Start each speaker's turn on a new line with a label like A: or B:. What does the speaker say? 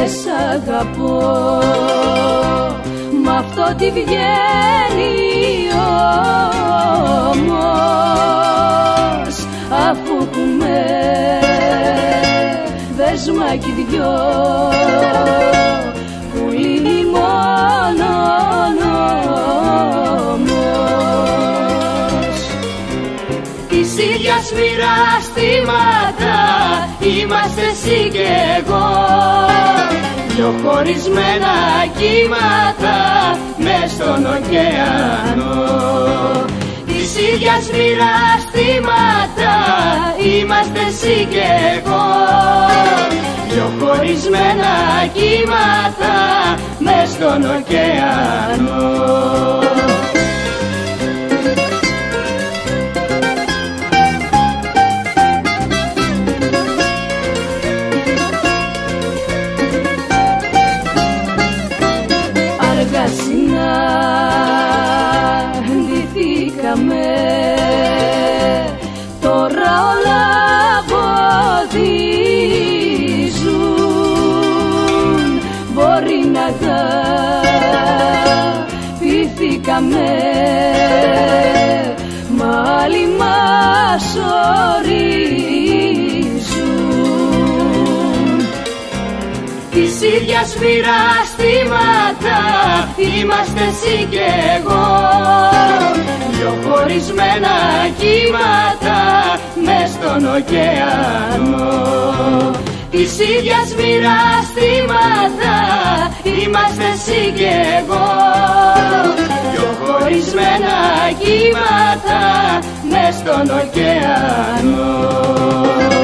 A: και σ' αγαπώ, μ' αυτό τι βγαίνει όμως, αφού έχουμε δέσμα κι δυο που λύνει μόνο νόμος. Της ίδιας μοιραστήματα είμαστε εσύ κι εγώ, δυο χωρισμένα κύματα μες στον ωκεανό. Της ίδιας μοιραστήματα είμαστε εσύ κι εγώ, δυο χωρισμένα κύματα μες στον ωκεανό. Αργά συναντηθήκαμε, τώρα όλα βοδίζουν. Μπορεί να αγαπηθήκαμε, μα άλλοι μας ορίζουν. Της ίδιας μοιραστήματα είμαστε εσύ κι εγώ, δυο χωρισμένα κύματα μες στον ωκεανό. Της ίδιας μοιραστήματα είμαστε εσύ κι εγώ, δυο χωρισμένα κύματα μες στον ωκεανό.